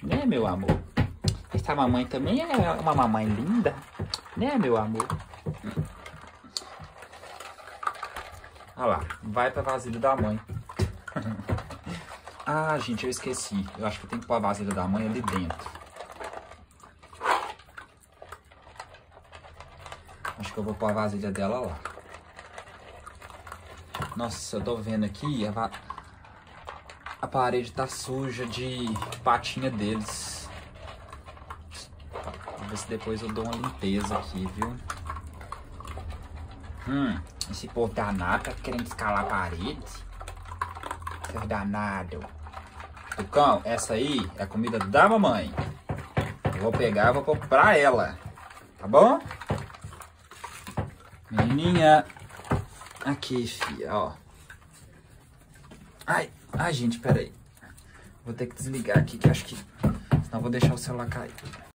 Né, meu amor? Essa mamãe também é uma mamãe linda. Né, meu amor? Olha lá, vai pra vasilha da mãe. Ah, gente, eu esqueci. Eu acho que eu tenho que pôr a vasilha da mãe ali dentro. Acho que eu vou pôr a vasilha dela lá. Nossa, eu tô vendo aqui, a parede tá suja de patinha deles. Vou ver se depois eu dou uma limpeza aqui, viu? Esse povo danado tá querendo escalar a parede. Seu danado. Tucão, essa aí é a comida da mamãe. Eu vou pegar e vou pôr pra ela. Tá bom? Menininha. Aqui, filha, ó. Ai, gente, peraí. Vou ter que desligar aqui, que acho que... Senão eu vou deixar o celular cair.